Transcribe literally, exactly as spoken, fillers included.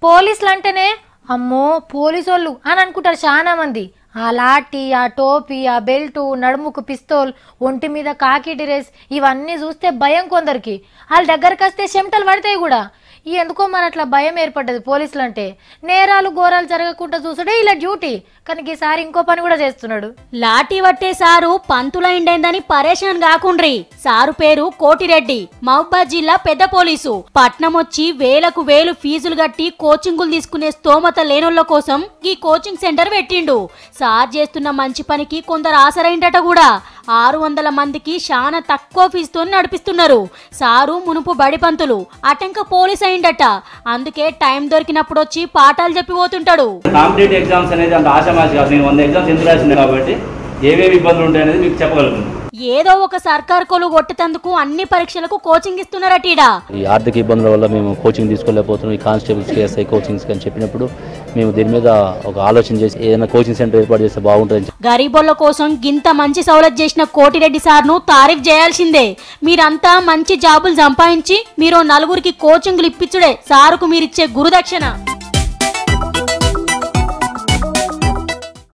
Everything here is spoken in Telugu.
పోలీసులు అంటేనే అమ్మో పోలీసోళ్ళు అని అనుకుంటారు చాలా మంది. ఆ లాఠీ, ఆ టోపీ, ఆ బెల్టు, నడుముకు పిస్తోల్, ఒంటి మీద కాకి డ్రెస్ ఇవన్నీ చూస్తే భయం కొందరికి. వాళ్ళ దగ్గరకు వస్తే చెమటలు పడతాయి కూడా. ఈ ఎందుకో మన అట్లా భయం ఏర్పడ్డది పోలీసులు అంటే. నేరాలు ఘోరాలు జరగకుండా చూసుడే ఇలా డ్యూటీ, కానీ ఈసారి ఇంకో పని కూడా చేస్తున్నాడు. లాఠీ పట్టే సారు పంతులైండేందని పరేషాన్ కాకుండ్రి. సారు పేరు కోటిరెడ్డి, మహబూబాద్ జిల్లా పెద్ద పోలీసు. పట్నం వచ్చి వేలకు వేలు ఫీజులు కట్టి కోచింగులు తీసుకునే స్తోమత లేనోళ్ల కోసం ఈ కోచింగ్ సెంటర్ పెట్టిండు. సార్ చేస్తున్న మంచి పనికి కొందరు ఆసరైండట కూడా. ఆరు వందల మందికి చాలా తక్కువ ఫీజుతో నడిపిస్తున్నారు. సారు మునుపు బడి పంతులు, అటెంక పోలీస్ అయిండట. అందుకే టైం దొరికినప్పుడు వచ్చి పాఠాలు చెప్పి పోతుంటాడు. కాంపిటేటివ్ ఎగ్జామ్స్ అనేది అంత ఆశామాషి కాదు. నేను వంద ఎగ్జామ్స్ ఎందుకు రాసింది కాబట్టి ఏవేవి ఇబ్బందులు ఉంటాయి అనేది మీకు చెప్పగలను. ఏదో ఒక సర్కార్ కొలు కొట్టేందుకు అన్ని పరీక్షలకు కోచింగ్ ఇస్తున్నారట. ఈ ఆర్థిక ఇబ్బందుల వల్ల మేము కోచింగ్ తీసుకోలేకపోతున్నాం. ఈ కానిస్టేబుల్స్కి ఎస్ఐ కోచింగ్స్ అని చెప్పినప్పుడు మేము దీని మీద ఒక ఆలోచన చేసి ఏదైనా కోచింగ్ సెంటర్ ఏర్పాటు చేస్తే బాగుంటుంది. గరీబోళ్ల కోసం గింత మంచి సౌలత్ చేసిన కోటిరెడ్డి సార్ను తారీఫ్ చేయాల్సిందే. మీరంతా మంచి జాబులు సంపాదించి మీరు నలుగురికి కోచింగ్లు ఇప్పించుడే సారుకు మీరిచ్చే గురుదక్షిణ.